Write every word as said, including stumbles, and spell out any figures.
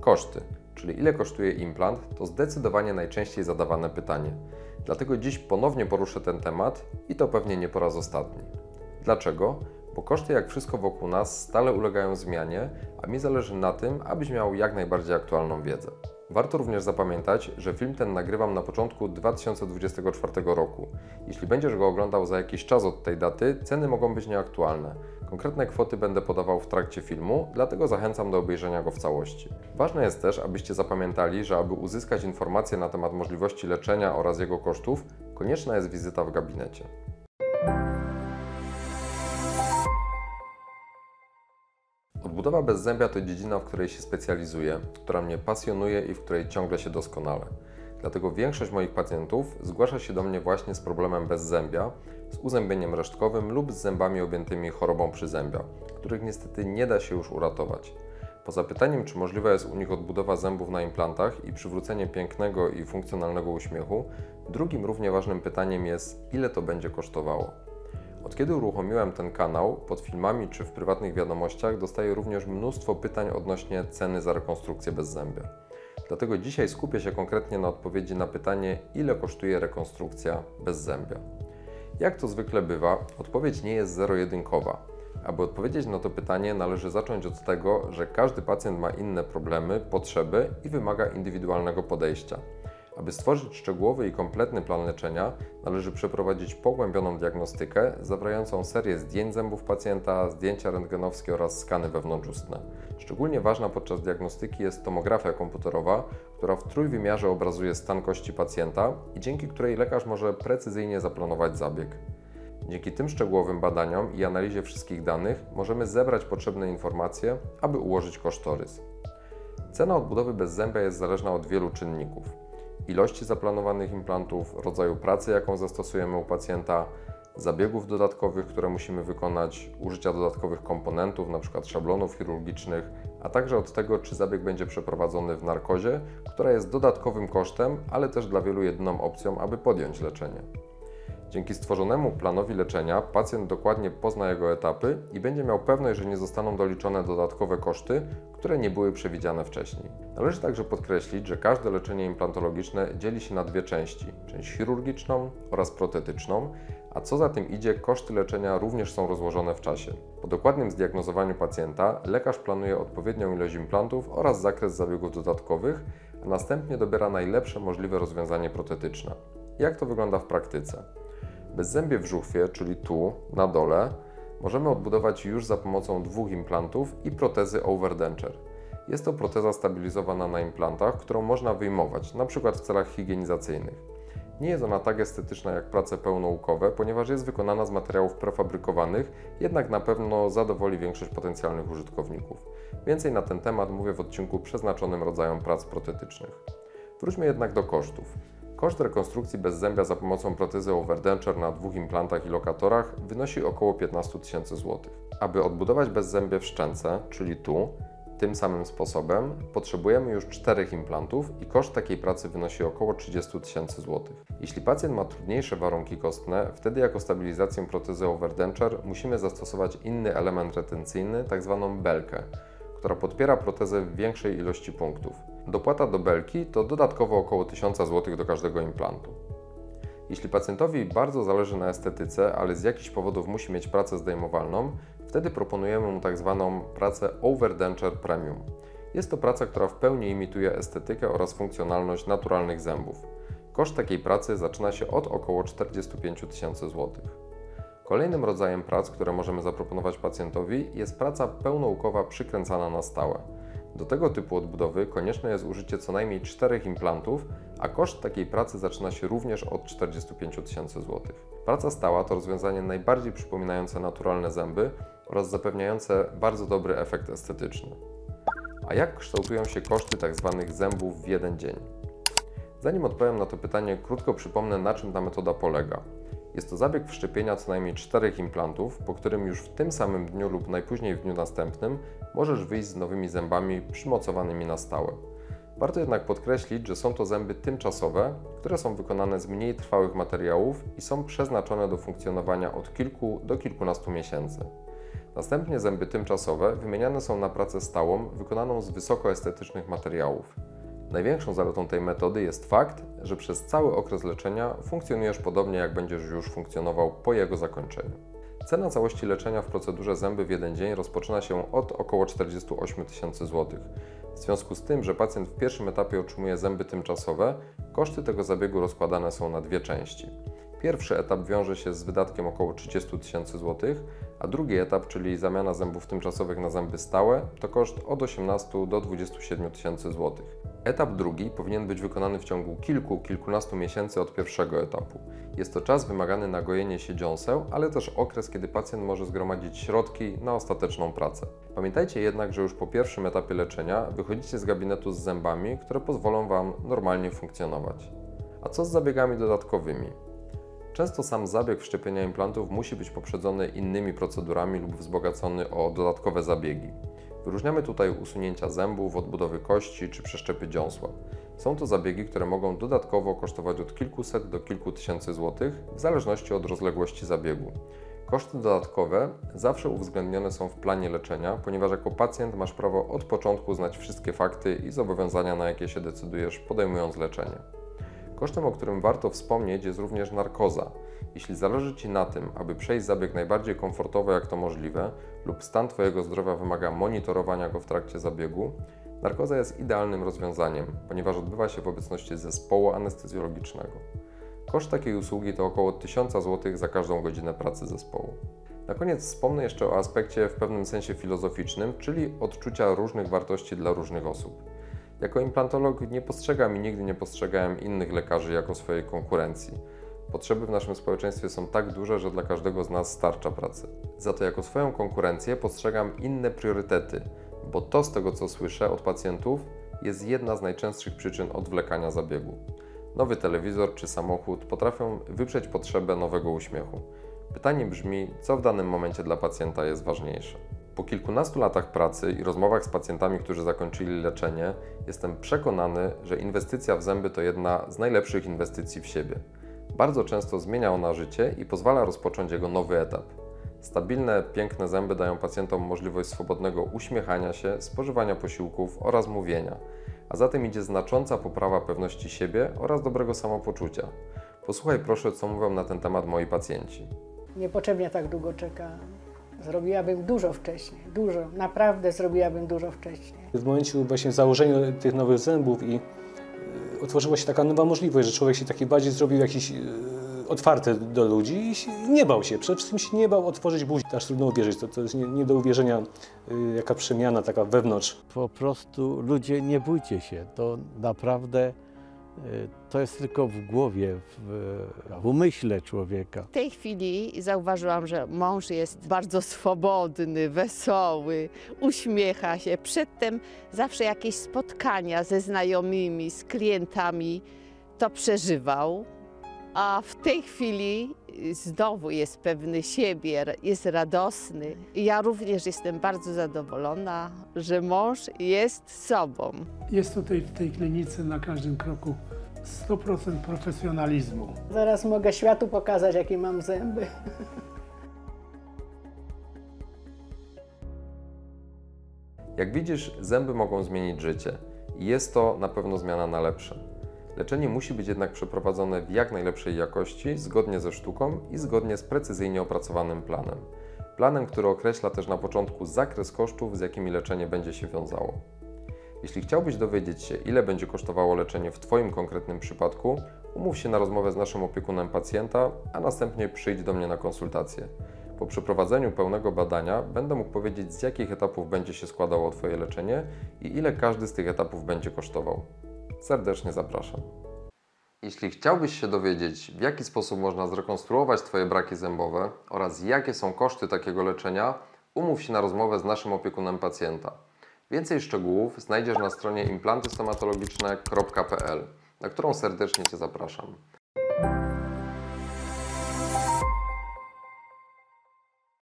Koszty, czyli ile kosztuje implant, to zdecydowanie najczęściej zadawane pytanie. Dlatego dziś ponownie poruszę ten temat i to pewnie nie po raz ostatni. Dlaczego? Bo koszty, jak wszystko wokół nas, stale ulegają zmianie, a mi zależy na tym, abyś miał jak najbardziej aktualną wiedzę. Warto również zapamiętać, że film ten nagrywam na początku dwa tysiące dwudziestego czwartego roku. Jeśli będziesz go oglądał za jakiś czas od tej daty, ceny mogą być nieaktualne. Konkretne kwoty będę podawał w trakcie filmu, dlatego zachęcam do obejrzenia go w całości. Ważne jest też, abyście zapamiętali, że aby uzyskać informacje na temat możliwości leczenia oraz jego kosztów, konieczna jest wizyta w gabinecie. Odbudowa bezzębia to dziedzina, w której się specjalizuję, która mnie pasjonuje i w której ciągle się doskonalę. Dlatego większość moich pacjentów zgłasza się do mnie właśnie z problemem bezzębia, z uzębieniem resztkowym lub z zębami objętymi chorobą przyzębia, których niestety nie da się już uratować. Poza pytaniem, czy możliwa jest u nich odbudowa zębów na implantach i przywrócenie pięknego i funkcjonalnego uśmiechu, drugim równie ważnym pytaniem jest, ile to będzie kosztowało. Od kiedy uruchomiłem ten kanał, pod filmami czy w prywatnych wiadomościach dostaję również mnóstwo pytań odnośnie ceny za rekonstrukcję bezzębia. Dlatego dzisiaj skupię się konkretnie na odpowiedzi na pytanie, ile kosztuje rekonstrukcja bezzębia. Jak to zwykle bywa, odpowiedź nie jest zero-jedynkowa. Aby odpowiedzieć na to pytanie, należy zacząć od tego, że każdy pacjent ma inne problemy, potrzeby i wymaga indywidualnego podejścia. Aby stworzyć szczegółowy i kompletny plan leczenia, należy przeprowadzić pogłębioną diagnostykę zawierającą serię zdjęć zębów pacjenta, zdjęcia rentgenowskie oraz skany wewnątrzustne. Szczególnie ważna podczas diagnostyki jest tomografia komputerowa, która w trójwymiarze obrazuje stan kości pacjenta i dzięki której lekarz może precyzyjnie zaplanować zabieg. Dzięki tym szczegółowym badaniom i analizie wszystkich danych możemy zebrać potrzebne informacje, aby ułożyć kosztorys. Cena odbudowy bezzębia jest zależna od wielu czynników: ilości zaplanowanych implantów, rodzaju pracy, jaką zastosujemy u pacjenta, zabiegów dodatkowych, które musimy wykonać, użycia dodatkowych komponentów, np. szablonów chirurgicznych, a także od tego, czy zabieg będzie przeprowadzony w narkozie, która jest dodatkowym kosztem, ale też dla wielu jedyną opcją, aby podjąć leczenie. Dzięki stworzonemu planowi leczenia pacjent dokładnie pozna jego etapy i będzie miał pewność, że nie zostaną doliczone dodatkowe koszty, które nie były przewidziane wcześniej. Należy także podkreślić, że każde leczenie implantologiczne dzieli się na dwie części: część chirurgiczną oraz protetyczną, a co za tym idzie, koszty leczenia również są rozłożone w czasie. Po dokładnym zdiagnozowaniu pacjenta lekarz planuje odpowiednią ilość implantów oraz zakres zabiegów dodatkowych, a następnie dobiera najlepsze możliwe rozwiązanie protetyczne. Jak to wygląda w praktyce? Bezzębie w żuchwie, czyli tu, na dole, możemy odbudować już za pomocą dwóch implantów i protezy overdenture. Jest to proteza stabilizowana na implantach, którą można wyjmować, np. w celach higienizacyjnych. Nie jest ona tak estetyczna jak prace pełnoukowe, ponieważ jest wykonana z materiałów prefabrykowanych, jednak na pewno zadowoli większość potencjalnych użytkowników. Więcej na ten temat mówię w odcinku przeznaczonym rodzajom prac protetycznych. Wróćmy jednak do kosztów. Koszt rekonstrukcji bezzębia za pomocą protezy overdenture na dwóch implantach i lokatorach wynosi około piętnaście tysięcy złotych. Aby odbudować bezzębie w szczęce, czyli tu, tym samym sposobem, potrzebujemy już czterech implantów i koszt takiej pracy wynosi około trzydzieści tysięcy złotych. Jeśli pacjent ma trudniejsze warunki kostne, wtedy jako stabilizację protezy overdenture musimy zastosować inny element retencyjny, tzw. belkę, która podpiera protezę w większej ilości punktów. Dopłata do belki to dodatkowo około tysiąc złotych do każdego implantu. Jeśli pacjentowi bardzo zależy na estetyce, ale z jakichś powodów musi mieć pracę zdejmowalną, wtedy proponujemy mu tzw. pracę overdenture premium. Jest to praca, która w pełni imituje estetykę oraz funkcjonalność naturalnych zębów. Koszt takiej pracy zaczyna się od około czterdziestu pięciu tysięcy złotych. Kolejnym rodzajem prac, które możemy zaproponować pacjentowi, jest praca pełnoukowa przykręcana na stałe. Do tego typu odbudowy konieczne jest użycie co najmniej czterech implantów, a koszt takiej pracy zaczyna się również od czterdziestu pięciu tysięcy złotych. Praca stała to rozwiązanie najbardziej przypominające naturalne zęby oraz zapewniające bardzo dobry efekt estetyczny. A jak kształtują się koszty tzw. zębów w jeden dzień? Zanim odpowiem na to pytanie, krótko przypomnę, na czym ta metoda polega. Jest to zabieg wszczepienia co najmniej czterech implantów, po którym już w tym samym dniu lub najpóźniej w dniu następnym możesz wyjść z nowymi zębami przymocowanymi na stałe. Warto jednak podkreślić, że są to zęby tymczasowe, które są wykonane z mniej trwałych materiałów i są przeznaczone do funkcjonowania od kilku do kilkunastu miesięcy. Następnie zęby tymczasowe wymieniane są na pracę stałą, wykonaną z wysokoestetycznych materiałów. Największą zaletą tej metody jest fakt, że przez cały okres leczenia funkcjonujesz podobnie, jak będziesz już funkcjonował po jego zakończeniu. Cena całości leczenia w procedurze zęby w jeden dzień rozpoczyna się od około czterdziestu ośmiu tysięcy złotych. W związku z tym, że pacjent w pierwszym etapie otrzymuje zęby tymczasowe, koszty tego zabiegu rozkładane są na dwie części. Pierwszy etap wiąże się z wydatkiem około trzydziestu tysięcy złotych, a drugi etap, czyli zamiana zębów tymczasowych na zęby stałe, to koszt od osiemnastu do dwudziestu siedmiu tysięcy złotych. Etap drugi powinien być wykonany w ciągu kilku, kilkunastu miesięcy od pierwszego etapu. Jest to czas wymagany na gojenie się dziąseł, ale też okres, kiedy pacjent może zgromadzić środki na ostateczną pracę. Pamiętajcie jednak, że już po pierwszym etapie leczenia wychodzicie z gabinetu z zębami, które pozwolą Wam normalnie funkcjonować. A co z zabiegami dodatkowymi? Często sam zabieg wszczepienia implantów musi być poprzedzony innymi procedurami lub wzbogacony o dodatkowe zabiegi. Wyróżniamy tutaj usunięcia zębów, odbudowy kości czy przeszczepy dziąsła. Są to zabiegi, które mogą dodatkowo kosztować od kilkuset do kilku tysięcy złotych, w zależności od rozległości zabiegu. Koszty dodatkowe zawsze uwzględnione są w planie leczenia, ponieważ jako pacjent masz prawo od początku znać wszystkie fakty i zobowiązania, na jakie się decydujesz, podejmując leczenie. Kosztem, o którym warto wspomnieć, jest również narkoza. Jeśli zależy Ci na tym, aby przejść zabieg najbardziej komfortowo jak to możliwe lub stan Twojego zdrowia wymaga monitorowania go w trakcie zabiegu, narkoza jest idealnym rozwiązaniem, ponieważ odbywa się w obecności zespołu anestezjologicznego. Koszt takiej usługi to około tysiąc złotych za każdą godzinę pracy zespołu. Na koniec wspomnę jeszcze o aspekcie w pewnym sensie filozoficznym, czyli odczucia różnych wartości dla różnych osób. Jako implantolog nie postrzegam i nigdy nie postrzegałem innych lekarzy jako swojej konkurencji. Potrzeby w naszym społeczeństwie są tak duże, że dla każdego z nas starcza pracy. Za to jako swoją konkurencję postrzegam inne priorytety, bo to, z tego co słyszę od pacjentów, jest jedna z najczęstszych przyczyn odwlekania zabiegu. Nowy telewizor czy samochód potrafią wyprzeć potrzebę nowego uśmiechu. Pytanie brzmi, co w danym momencie dla pacjenta jest ważniejsze. Po kilkunastu latach pracy i rozmowach z pacjentami, którzy zakończyli leczenie, jestem przekonany, że inwestycja w zęby to jedna z najlepszych inwestycji w siebie. Bardzo często zmienia ona życie i pozwala rozpocząć jego nowy etap. Stabilne, piękne zęby dają pacjentom możliwość swobodnego uśmiechania się, spożywania posiłków oraz mówienia, a za tym idzie znacząca poprawa pewności siebie oraz dobrego samopoczucia. Posłuchaj proszę, co mówią na ten temat moi pacjenci. Niepotrzebnie tak długo czekałam. Zrobiłabym dużo wcześniej, dużo, naprawdę zrobiłabym dużo wcześniej. W momencie właśnie założenia tych nowych zębów i otworzyła się taka nowa możliwość, że człowiek się taki bardziej zrobił jakiś otwarty do ludzi i się, nie bał się, przede wszystkim się nie bał otworzyć buzi. Aż trudno uwierzyć, to, to jest nie, nie do uwierzenia, jaka przemiana taka wewnątrz. Po prostu ludzie, nie bójcie się, to naprawdę to jest tylko w głowie, w, w umyśle człowieka. W tej chwili zauważyłam, że mąż jest bardzo swobodny, wesoły, uśmiecha się. Przedtem zawsze jakieś spotkania ze znajomymi, z klientami to przeżywał, a w tej chwili znowu jest pewny siebie, jest radosny. I ja również jestem bardzo zadowolona, że mąż jest sobą. Jest tutaj w tej klinice na każdym kroku sto procent profesjonalizmu. Zaraz mogę światu pokazać, jakie mam zęby. Jak widzisz, zęby mogą zmienić życie i jest to na pewno zmiana na lepsze. Leczenie musi być jednak przeprowadzone w jak najlepszej jakości, zgodnie ze sztuką i zgodnie z precyzyjnie opracowanym planem. Planem, który określa też na początku zakres kosztów, z jakimi leczenie będzie się wiązało. Jeśli chciałbyś dowiedzieć się, ile będzie kosztowało leczenie w Twoim konkretnym przypadku, umów się na rozmowę z naszym opiekunem pacjenta, a następnie przyjdź do mnie na konsultację. Po przeprowadzeniu pełnego badania będę mógł powiedzieć, z jakich etapów będzie się składało Twoje leczenie i ile każdy z tych etapów będzie kosztował. Serdecznie zapraszam. Jeśli chciałbyś się dowiedzieć, w jaki sposób można zrekonstruować Twoje braki zębowe oraz jakie są koszty takiego leczenia, umów się na rozmowę z naszym opiekunem pacjenta. Więcej szczegółów znajdziesz na stronie implanty stomatologiczne kropka p l, na którą serdecznie Cię zapraszam.